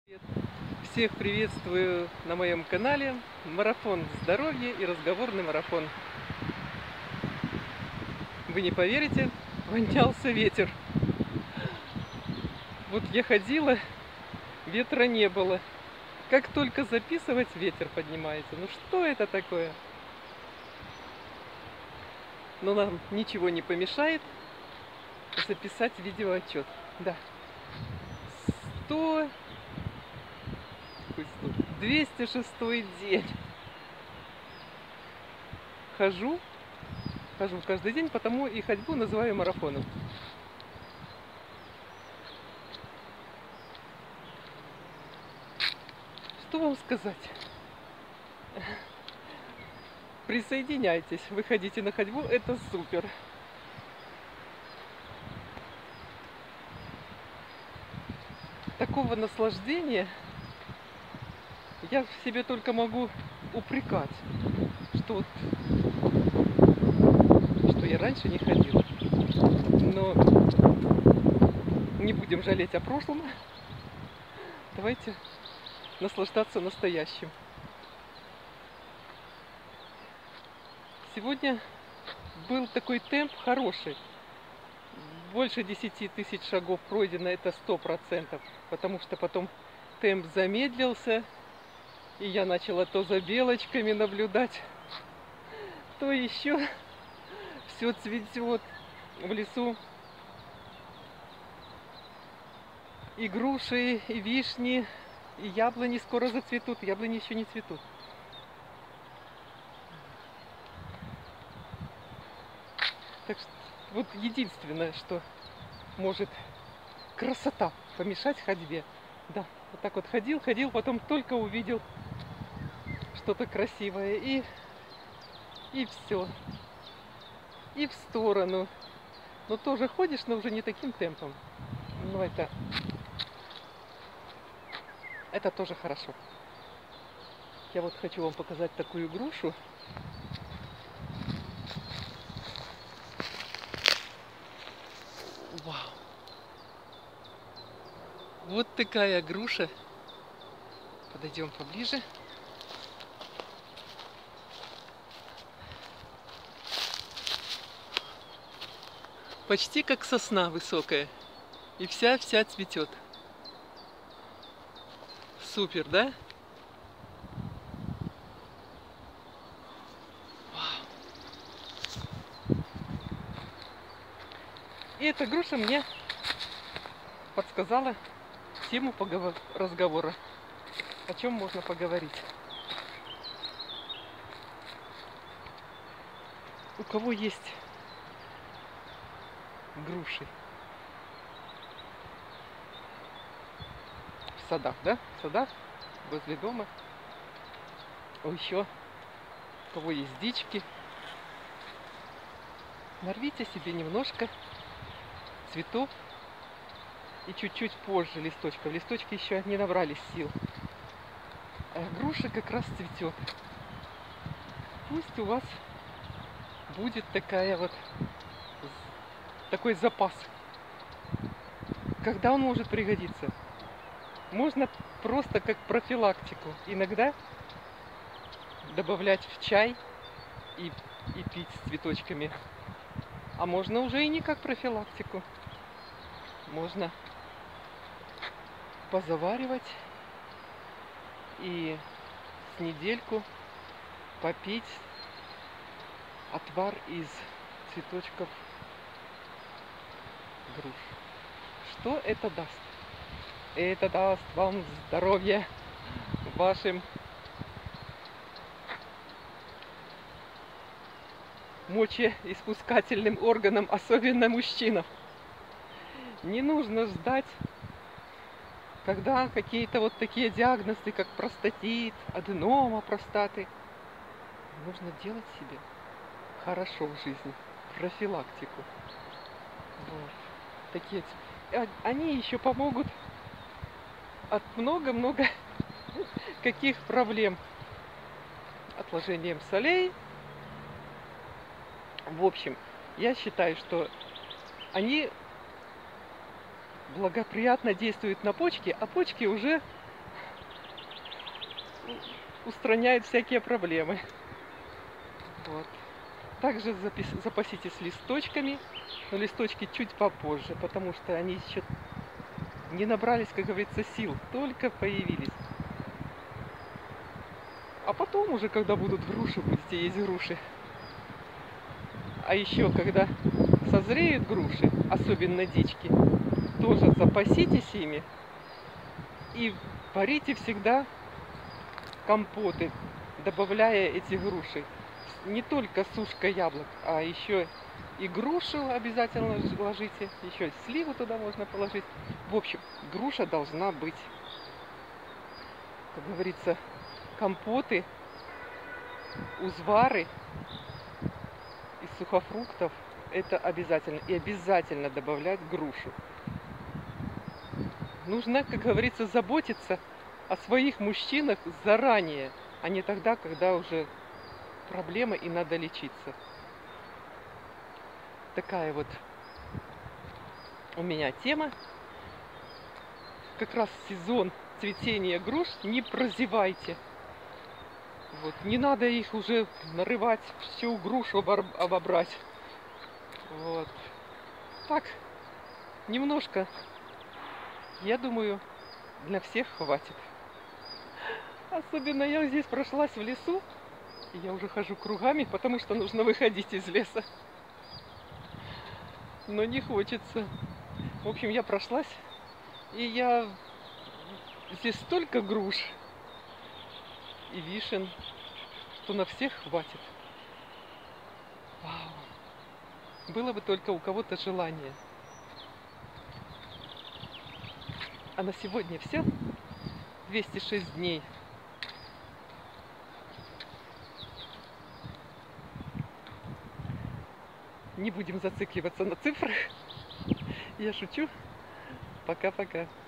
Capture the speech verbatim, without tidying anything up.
Привет. Всех приветствую на моем канале Марафон здоровья и разговорный марафон. Вы не поверите, вонялся ветер. Вот я ходила, ветра не было. Как только записывать, ветер поднимается. Ну что это такое? Но нам ничего не помешает записать видеоотчет. Да. сто... двести шестой день. Хожу, хожу каждый день, потому и ходьбу называю марафоном. Что вам сказать? Присоединяйтесь, выходите на ходьбу, это супер. Такого наслаждения я в себе только могу упрекать, что вот, что я раньше не ходила. Но не будем жалеть о прошлом. Давайте наслаждаться настоящим. Сегодня был такой темп хороший. Больше десяти тысяч шагов пройдено, это сто процентов. Потому что потом темп замедлился. И я начала то за белочками наблюдать, то еще все цветет в лесу. И груши, и вишни, и яблони скоро зацветут. Яблони еще не цветут. Так что вот единственное, что может красота помешать ходьбе. Да, вот так вот ходил, ходил, потом только увидел что-то красивое, и, и все. И в сторону. Но тоже ходишь, но уже не таким темпом. Но это, это тоже хорошо. Я вот хочу вам показать такую грушу. Вау! Вот такая груша. Подойдем поближе. Почти как сосна высокая. И вся-вся цветет. Супер, да? И эта груша мне подсказала тему разговора. О чем можно поговорить. У кого есть груши в садах, да? В садах, возле дома. А еще у кого есть дички, нарвите себе немножко цветов и чуть-чуть позже листочков. Листочки еще не набрались сил. А груша как раз цветет. Пусть у вас будет такая вот такой запас. Когда он может пригодиться? Можно просто как профилактику иногда добавлять в чай и, и пить с цветочками. А можно уже и не как профилактику. Можно позаваривать и с недельку попить отвар из цветочков груш. Что это даст? Это даст вам здоровье вашим мочеиспускательным органам, особенно мужчинам. Не нужно ждать, когда какие-то вот такие диагнозы, как простатит, аденома простаты. Нужно делать себе хорошо в жизни, профилактику. Вот. Такие, они еще помогут от много-много каких проблем. Отложением солей. В общем, я считаю, что они благоприятно действуют на почки, а почки уже устраняет всякие проблемы. Вот. Также запис- запаситесь листочками, но листочки чуть попозже, потому что они еще не набрались, как говорится, сил, только появились. А потом уже, когда будут груши, будете есть груши. А еще, когда созреют груши, особенно дички, тоже запаситесь ими и варите всегда компоты, добавляя эти груши. Не только сушка яблок, а еще и грушу обязательно ложите, еще сливу туда можно положить. В общем, груша должна быть. Как говорится, компоты, узвары из сухофруктов — это обязательно. И обязательно добавлять грушу. Нужно, как говорится, заботиться о своих мужчинах заранее, а не тогда, когда уже проблема и надо лечиться. Такая вот у меня тема. Как раз сезон цветения груш, не прозевайте. Вот. Не надо их уже нарывать, всю грушу обобрать. Вот. Так, немножко, я думаю, для всех хватит. Особенно я здесь прошлась в лесу, и я уже хожу кругами, потому что нужно выходить из леса. Но не хочется. В общем, я прошлась, и я... Здесь столько груш и вишен, что на всех хватит. Вау. Было бы только у кого-то желание. А на сегодня все. двести шесть дней. Не будем зацикливаться на цифрах. Я шучу. Пока-пока.